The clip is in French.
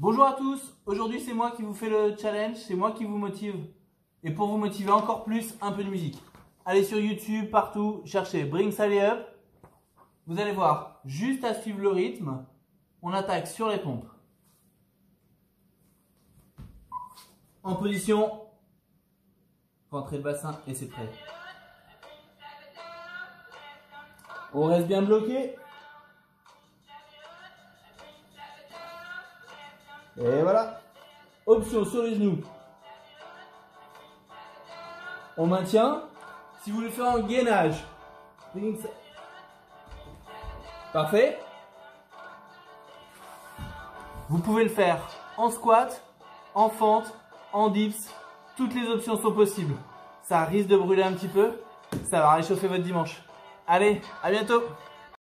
Bonjour à tous, aujourd'hui c'est moi qui vous fais le challenge, c'est moi qui vous motive. Et pour vous motiver encore plus, un peu de musique. Allez sur YouTube, partout, cherchez Bring Sally Up. Vous allez voir, juste à suivre le rythme, on attaque sur les pompes. En position, rentrez le bassin et c'est prêt. On reste bien bloqué. Et voilà. Option sur les genoux. On maintient. Si vous voulez faire un gainage. Parfait. Vous pouvez le faire en squat, en fente, en dips. Toutes les options sont possibles. Ça risque de brûler un petit peu. Ça va réchauffer votre dimanche. Allez, à bientôt.